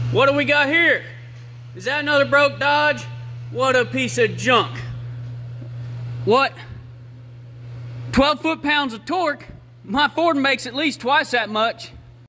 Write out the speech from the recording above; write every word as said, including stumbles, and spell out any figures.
What do we got here? Is that another broke Dodge? What a piece of junk. What? twelve foot-pounds of torque? My Ford makes at least twice that much.